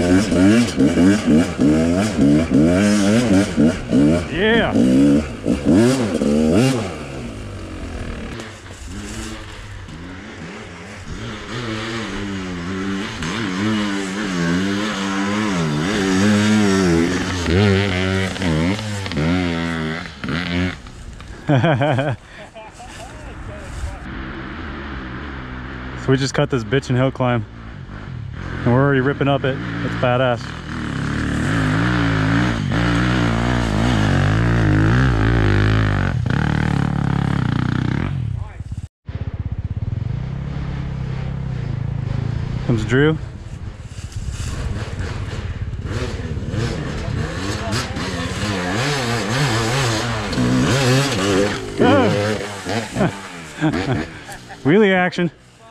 Yeah. So we just cut this bitchin' hill climb and we're already ripping up it. It's badass. Comes Drew. Wheelie action.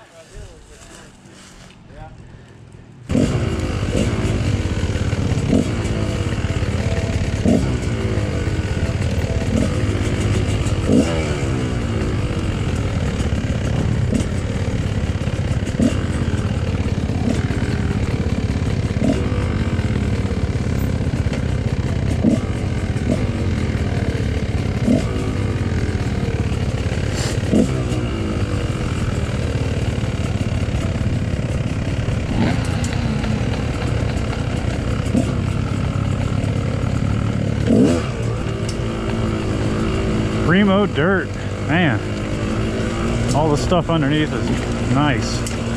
Primo dirt, man. All the stuff underneath is nice.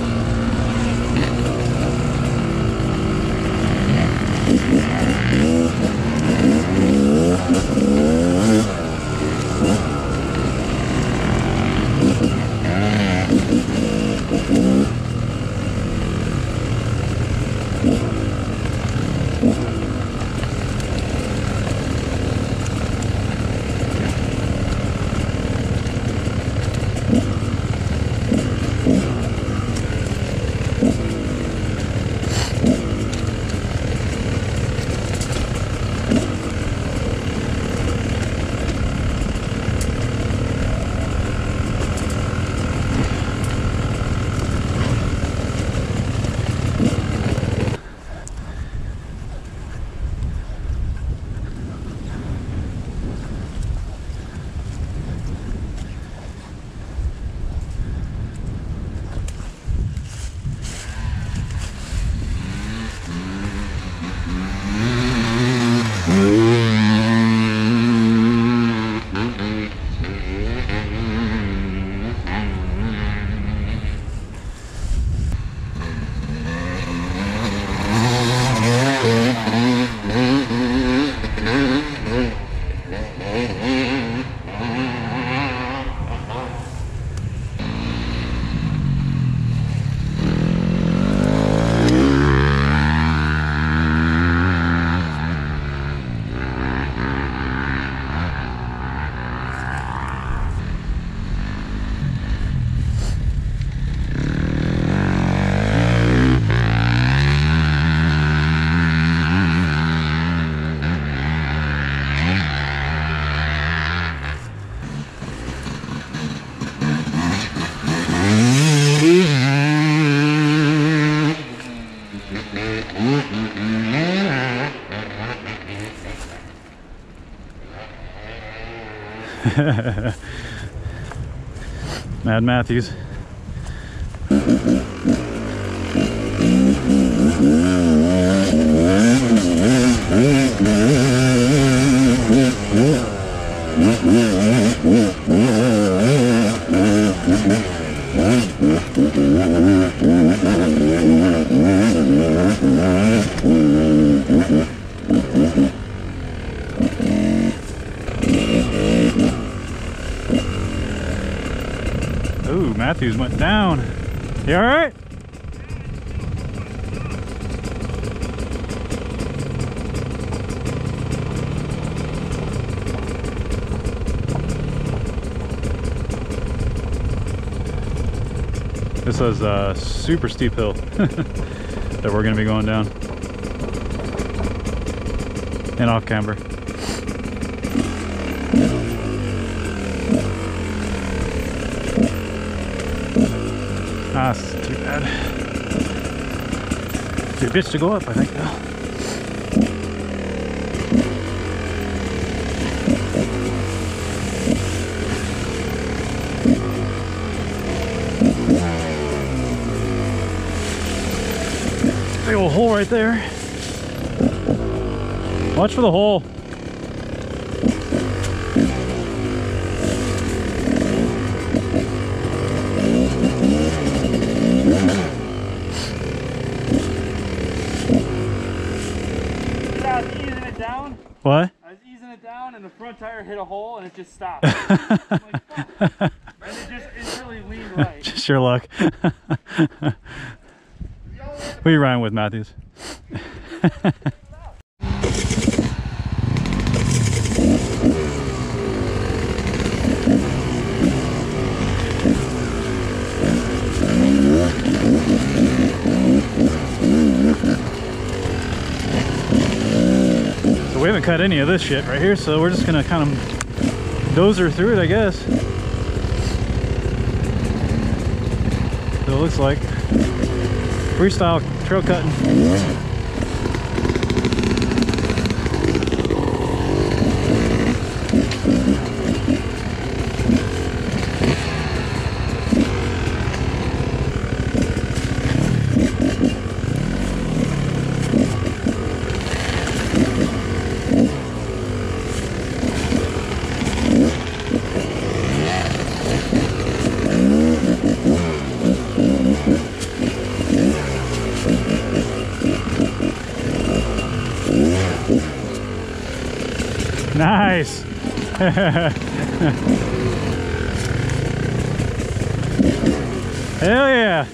Mad Matthews. Ooh, Matthews went down. You all right? This is a super steep hill that we're going to be going down. And off camber. Ah, this is too bad. Big bitch to go up, I think, though. Big old hole right there. Watch for the hole. I was easing it down. What? I was easing it down and the front tire hit a hole and it just stopped. I'm like, fuck. And it just instantly leaned right. Just your luck. Who are you riding with, Matthews? So we haven't cut any of this shit right here, so we're just gonna kind of dozer through it, I guess. So it looks like freestyle trail cutting. Nice. Hell yeah.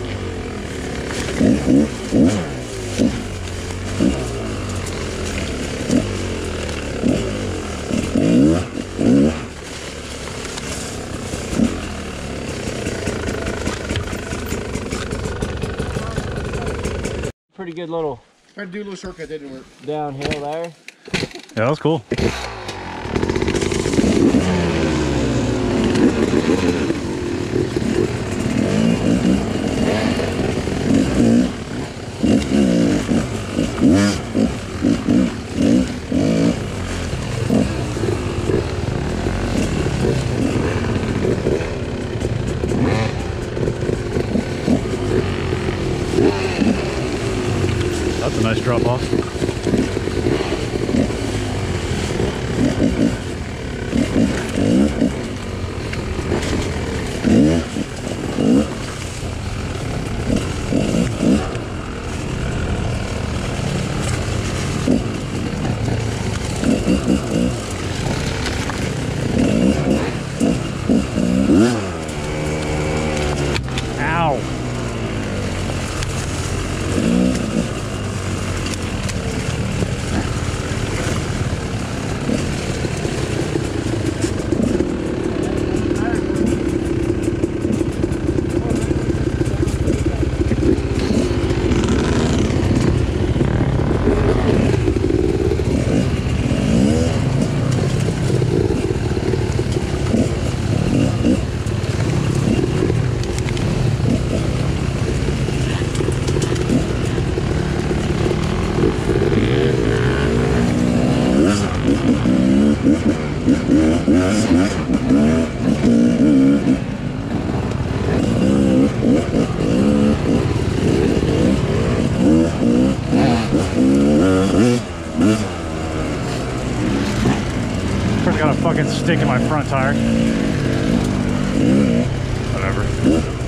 Pretty good little Tried to do a little shortcut, didn't work. downhill there. Yeah, that was cool. That's a nice drop off. Ow. First got a fucking stick in my front tire. Whatever.